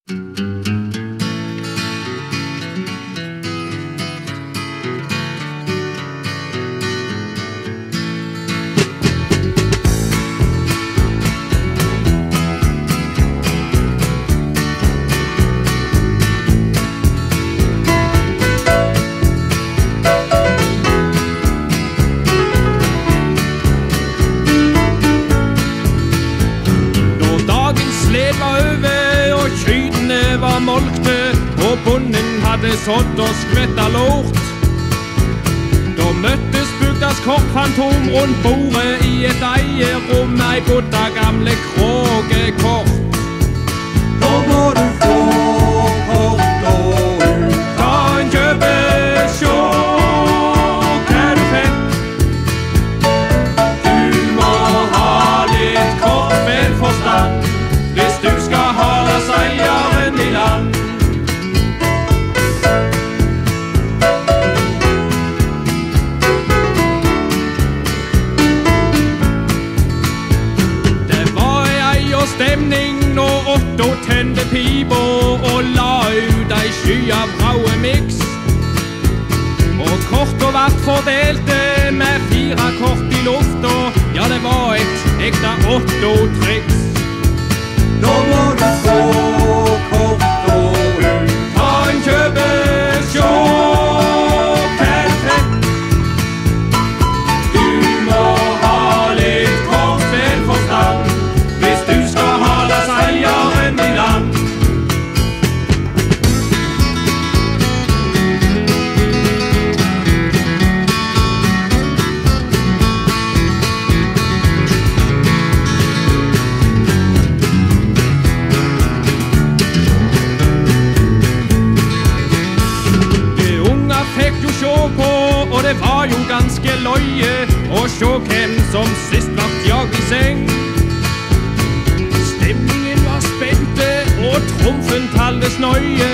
Og bonden hadde sådd og skvetta lort. Da møttes bygdas kortfantom rundt bordet i et eierom, ei bodda gamle krogekort. Da må du få kort og ut. Ta en kjøpe, sjå hva du fikk. Du må ha litt kort med forstand hvis du skal holde seieren i land. Stemning når Otto tende pipa og la ut ei sky av raue mix. Og korta vart fordelte med 4 kort i lufta. Ja, det var et ekte Otto-triks. Da må du få kort og ut. Ta en kjøpe, sjå hva du fikk. Du må ha litt kort med forstand hvis du skal holde seieren i land. De unga fikk jo sjå på, og det var jo ganske løye å sjå hvem som sist vart jagd i seng. Stemningen var spente, og trumfen taldes nøye.